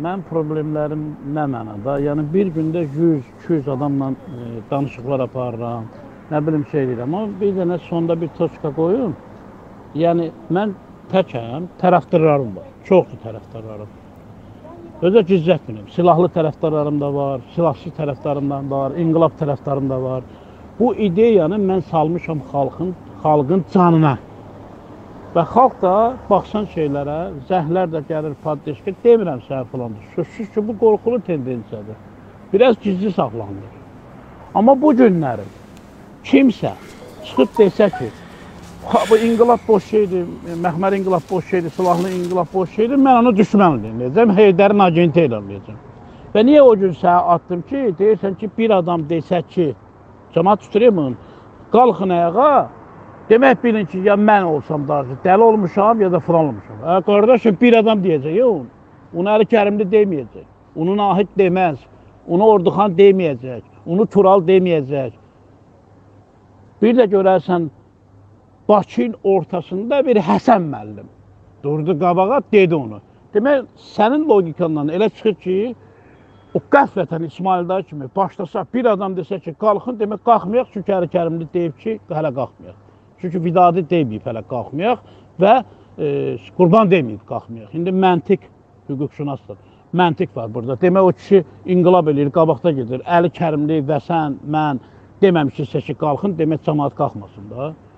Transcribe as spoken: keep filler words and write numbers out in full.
Mən problemlərim nə mənada? Yəni bir gündə yüz iki yüz adamla e, danışıqlar aparıram, nə bilim şey edirəm. Amma bir dənə sonda bir toçka qoyun. Yəni mən təkəm, tərəfdarlarım var. Çoxdur tərəfdarlarım. Özə gizlətmirəm. Silahlı tərəfdarlarım da var, silahsız tərəfdarlarım da var, inqilab tərəfdarım da var. Bu ideyanı mən salmışam xalqın, xalqın canına. Və xalq da baxsan şeylərə, zəhlər də gəlir, paddeşki, demirəm səhv filandır. Sözsüz ki, bu qorxulu tendensiyadır. Biraz gizli saxlanılır. Amma bu günləri kimsə çıxıb desə ki, bu inqilab boş şeydir, məxməri inqilab boş şeydir, silahlı inqilab boş şeydir, mən onu düşmən eləyəcəm, Heydərin agenti eləyəcəm. Və niyə o gün sənə atdım ki, deyirsən ki, bir adam desə ki, cəmat tuturayım, qalxın ayağa, demək bilin ki, ya mən olsam darcı, dəli olmuşam, ya da filan olmuşam. Hə, qardaşım, bir adam deyəcək, ya onu. Onu Əli Kərimli deməyəcək. Onu Nahid deməz. Onu Orduxan deməyəcək. Onu Tural deməyəcək. Bir də görərsən, Bakının ortasında bir Həsən müəllim durdu qabağa, dedi onu. Demək, sənin logikandan elə çıxır ki, o qəflətən İsmail dayı kimi başlasa, bir adam desə ki, qalxın, demək, qalxmayaq, çünki Əli Kərimli deyib ki, hələ qalxmayaq. Çünki Vidadi deməyib hələ qalxmayaq və e, Qurban deməyib qalxmayaq. İndi məntiq, hüquqşünasdır, məntiq var burada. Demək, o kişi inqilab eləyir, qabaqda gedir. Əli Kərimli və sən, mən deməmişiksə ki, qalxın, demək, cəmaat qalxmasın da.